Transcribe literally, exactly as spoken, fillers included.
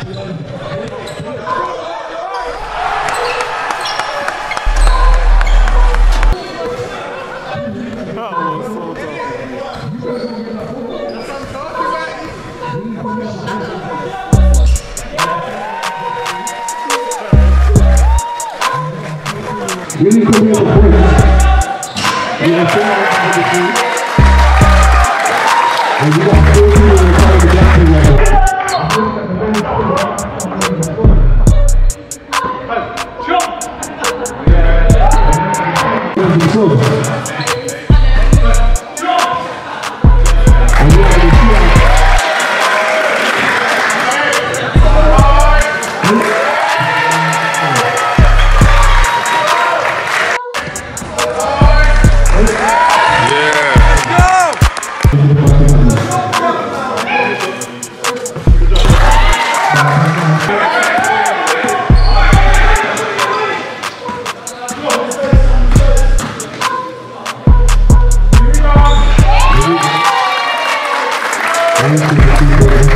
Really put me on the point. You know, and you got four people in the car to get to level. Thank you.